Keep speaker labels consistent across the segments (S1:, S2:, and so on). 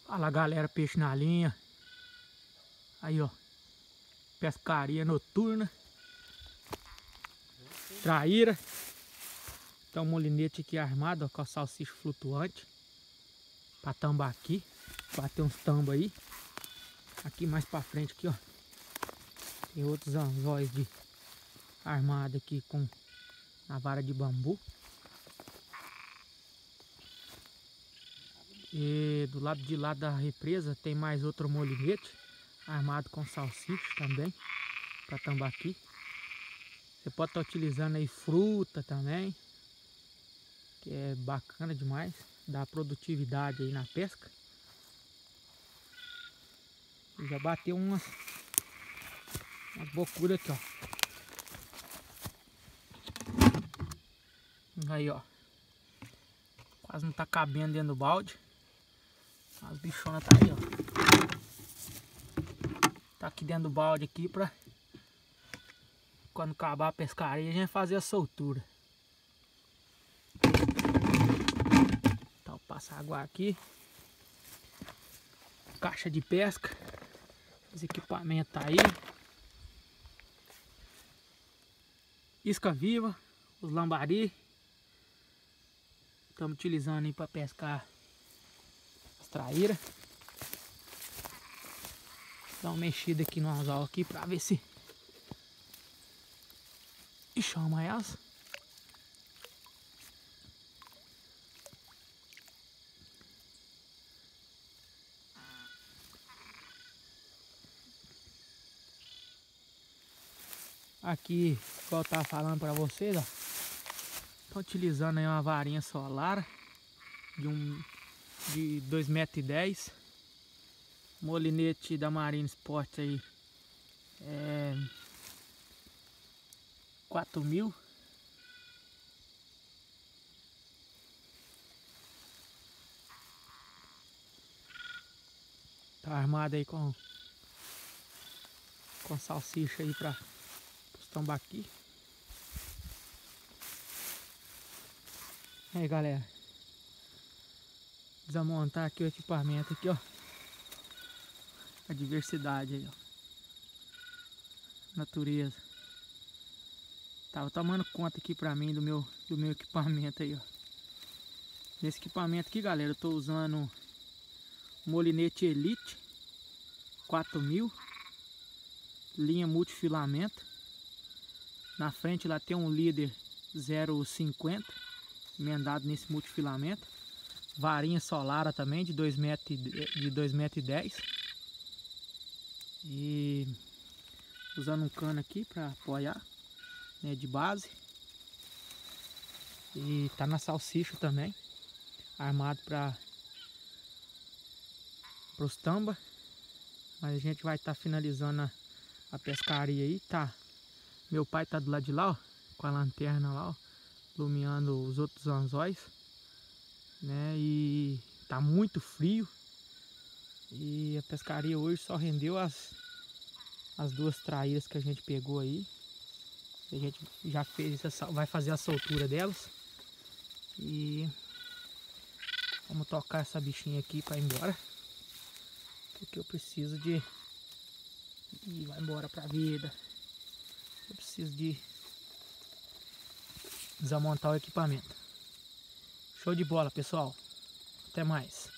S1: Olha lá, galera, peixe na linha. Aí, ó. Pescaria noturna. Traíra. Tem um molinete aqui armado, ó, com a salsicha flutuante. Pra tambaqui. Bater uns tambos aí. Aqui mais pra frente aqui, ó. Tem outros anzóis de armado aqui com a vara de bambu. E do lado de lá da represa tem mais outro molinete armado com salsicha também para tambaqui. Você pode estar utilizando aí fruta também, que é bacana demais, dá produtividade aí na pesca. E já bateu umas bocuras aqui, ó. Aí, ó. Quase não tá cabendo dentro do balde. As bichonas tá aí, ó. Tá aqui dentro do balde aqui pra quando acabar a pescaria a gente fazer a soltura. Então passa água aqui. Caixa de pesca. Os equipamentos tá aí. Isca viva. Os lambari. Estamos utilizando aí para pescar as traíras. Dá uma mexida aqui no anzol aqui para ver se chama elas. Aqui, igual eu tava falando para vocês, ó. Tô utilizando aí uma varinha solar de 2,10 m. Molinete da Marine Sport aí é 4.000. Tá armado aí com salsicha aí para os tambaqui. Aí, galera, desmontar aqui o equipamento aqui, ó. A diversidade aí, ó. Natureza. Tava tomando conta aqui pra mim do meu equipamento aí, ó. Nesse equipamento aqui, galera, eu tô usando molinete Elite 4.000, linha multifilamento. Na frente lá tem um líder 0,50 emendado nesse multifilamento. Varinha Solara também de 2,10 m. E usando um cano aqui para apoiar, né, de base. E tá na salsicha também, armado para os tamba. Mas a gente vai estar finalizando a pescaria aí, tá? Meu pai tá do lado de lá, ó, com a lanterna lá, ó, iluminando os outros anzóis, né? E tá muito frio. E a pescaria hoje só rendeu as duas traíras que a gente pegou aí. A gente já fez vai fazer a soltura delas. E vamos tocar essa bichinha aqui para ir embora. Porque eu preciso de ir embora pra vida. Eu preciso de desmontar o equipamento. Show de bola, pessoal. Até mais.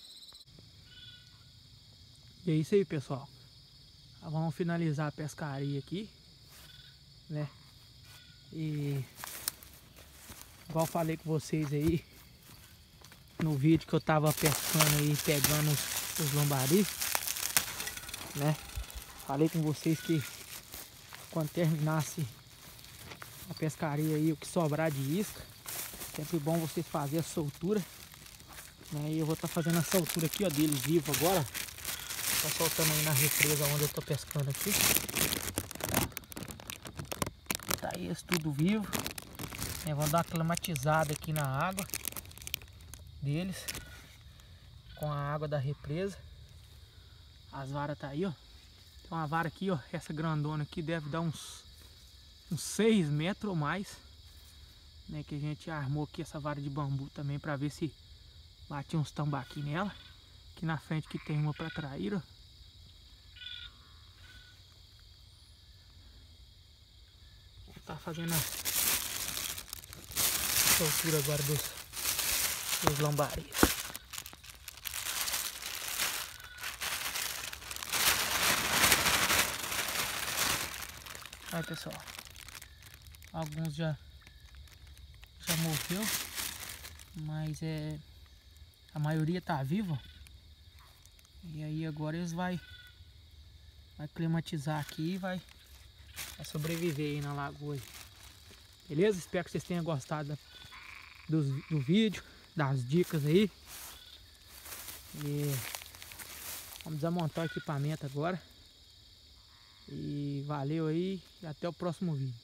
S1: E é isso aí, pessoal. Vamos finalizar a pescaria aqui, né? E igual falei com vocês aí no vídeo que eu tava pescando aí, pegando os lambari, né? Falei com vocês que quando terminasse a pescaria aí, o que sobrar de isca, sempre bom vocês fazerem a soltura, né? E eu vou estar fazendo a soltura aqui, ó, deles vivo agora. Tá soltando aí na represa onde eu tô pescando aqui. Tá esse tudo vivo. Vou dar uma climatizada aqui na água deles, com a água da represa. As varas tá aí, ó. Tem uma vara aqui, ó. Essa grandona aqui deve dar uns 6 metros ou mais, né? Que a gente armou aqui essa vara de bambu também para ver se bate uns tambaqui nela. Que Aqui na frente que tem uma pra traíra. Tá fazendo a soltura agora dos lambari. Olha, pessoal, alguns já morreu, mas a maioria tá viva. E aí agora eles vai climatizar aqui e vai sobreviver aí na lagoa. Beleza? Espero que vocês tenham gostado do vídeo, das dicas aí. E vamos desmontar o equipamento agora. E valeu aí e até o próximo vídeo.